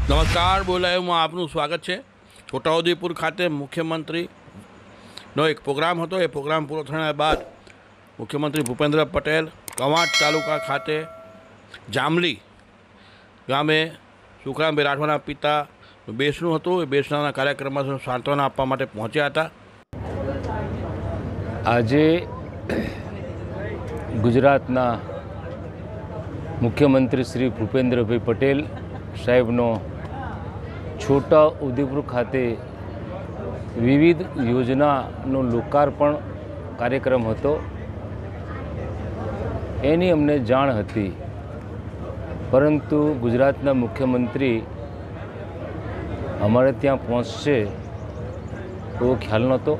નમસ્કાર, બોલાયુમાં આપનું સ્વાગત છે। છોટાઉદેપુર ખાતે મુખ્યમંત્રીનો એક પ્રોગ્રામ હતો। એ પ્રોગ્રામ પૂરો થયા બાદ મુખ્યમંત્રી ભૂપેન્દ્ર પટેલ કવાંટ તાલુકા ખાતે જામલી ગામે સુખરામભાઈ રાઠવાના પિતાનું બેસણું હતું। એ બેસણાના કાર્યક્રમમાં સાંત્વના આપવા માટે પહોંચ્યા હતા। આજે ગુજરાતના મુખ્યમંત્રી શ્રી ભૂપેન્દ્રભાઈ પટેલ સાહેબનો છોટાઉદેપુર ખાતે વિવિધ યોજનાનો લોકાર્પણ કાર્યક્રમ હતો। એની અમને જાણ હતી, પરંતુ ગુજરાતના મુખ્યમંત્રી અમારે ત્યાં પહોંચશે એવો ખ્યાલ નહોતો।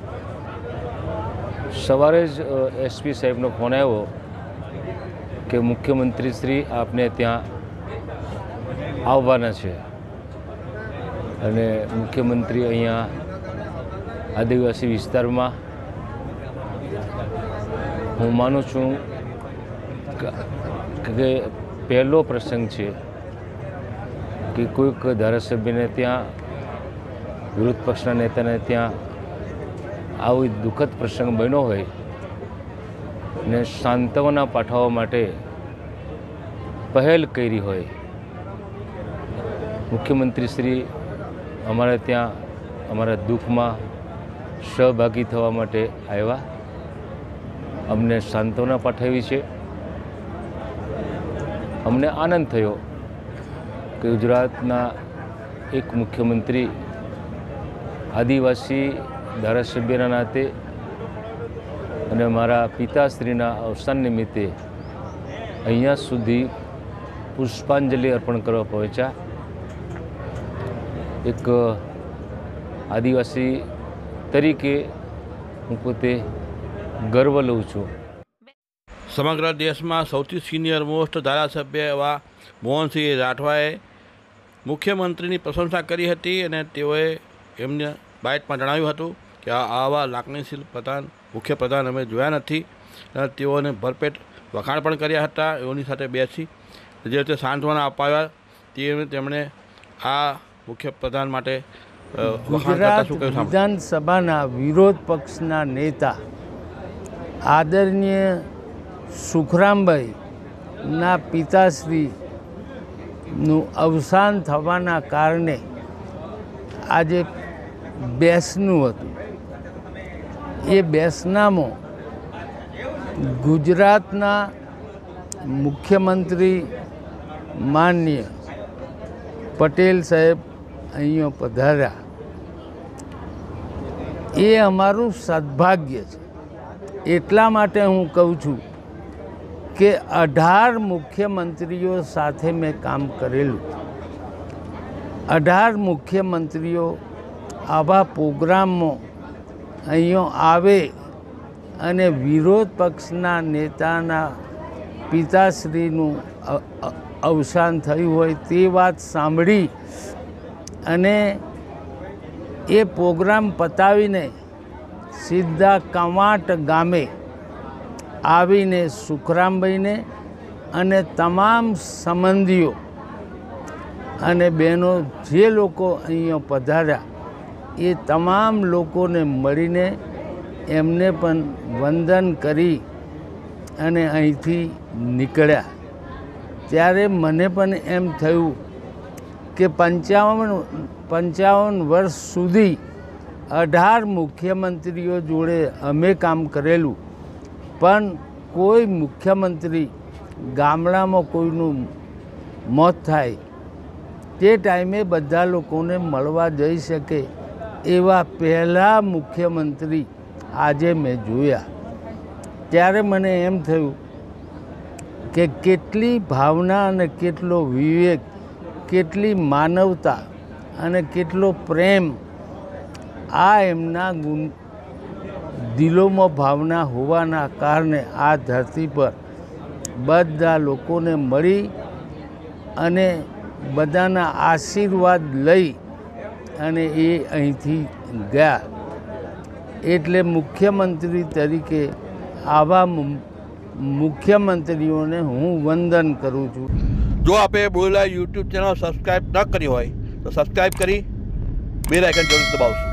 સવારે જ એસપી સાહેબનો ફોન આવ્યો કે મુખ્યમંત્રી શ્રી આપને ત્યાં આવવાના છે અને મુખ્યમંત્રી અહીંયા આદિવાસી વિસ્તારમાં, હું માનું છું કે પહેલો પ્રસંગ છે કે કોઈક ધારાસભ્યને ત્યાં, વિરોધ પક્ષના નેતાને ત્યાં આવો દુઃખદ પ્રસંગ બન્યો હોય ને સાંત્વના પાઠવવા માટે પહેલ કરી હોય। મુખ્યમંત્રી શ્રી અમારે ત્યાં અમારા દુઃખમાં સહભાગી થવા માટે આવ્યા, અમને સાંત્વના પાઠવી છે। અમને આનંદ થયો કે ગુજરાતના એક મુખ્યમંત્રી આદિવાસી ધારાસભ્યના નાતે અને મારા પિતાશ્રીના અવસાન નિમિત્તે અહીંયા સુધી પુષ્પાંજલિ અર્પણ કરવા પહોંચ્યા। એક આદિવાસી તરીકે હું પોતે ગર્વ લઉં છું। સમગ્ર દેશમાં સૌથી સિનિયર મોસ્ટ ધારાસભ્ય એવા મોહનસિંહ રાઠવાએ મુખ્યમંત્રીની પ્રશંસા કરી હતી અને તેઓએ એમને બાઇટમાં જણાવ્યું હતું કે આવા લાગણીશીલ મુખ્યપ્રધાન અમે જોયા નથી અને તેઓને ભરપેટ વખાણ પણ કર્યા હતા। એઓની સાથે બેસી જે રીતે સાંત્વના અપાવ્યા તેમણે આ મુખ્યપ્રધાન માટે ગુજરાત વિધાનસભાના વિરોધ પક્ષના નેતા આદરણીય સુખરામભાઈના પિતાશ્રીનું અવસાન થવાના કારણે આજે બેસણું હતું। એ બેસણામાં ગુજરાતના મુખ્યમંત્રી માનનીય પટેલ સાહેબ અહીંયા પધાર્યા। એ અમારું સદભાગ્ય છે। એટલા માટે હું કહું છું કે 18 મુખ્યમંત્રીઓ સાથે મેં કામ કરેલું। 18 મુખ્યમંત્રીઓ આવા પ્રોગ્રામમાં અહીંયા આવે અને વિરોધ પક્ષના નેતાના પિતાશ્રીનું અવસાન થયું હોય તે વાત સાંભળી અને એ પ્રોગ્રામ પતાવીને સીધા કવાંટ ગામે આવીને સુખરામભાઈને અને તમામ સંબંધીઓ અને બહેનો જે લોકો અહીંયા પધાર્યા એ તમામ લોકોને મળીને એમને પણ વંદન કરી અને અહીંથી નીકળ્યા। ત્યારે મને પણ એમ થયું કે 55 વર્ષ સુધી 18 મુખ્યમંત્રીઓ જોડે અમે કામ કરેલું, પણ કોઈ મુખ્યમંત્રી ગામડામાં કોઈનું મોત થાય તે ટાઈમે બધા લોકોને મળવા જઈ શકે એવા પહેલા મુખ્યમંત્રી આજે મેં જોયા। ત્યારે મને એમ થયું કે કેટલી ભાવના અને કેટલો વિવેક, કેટલી માનવતા અને કેટલો પ્રેમ આ એમના દિલોમાં ભાવના હોવાના કારણે આ ધરતી પર બધા લોકોને મળી અને બધાના આશીર્વાદ લઈ અને એ અહીંથી ગયા। એટલે મુખ્યમંત્રી તરીકે આવા મુખ્યમંત્રીઓને હું વંદન કરું છું। જો આપે બોલેલા યુટ્યુબ ચેનલ સબસ્ક્રાઈબ ન કરી હોય તો સબસ્ક્રાઈબ કરી બેલ આઇકન જરૂર દબાવશો.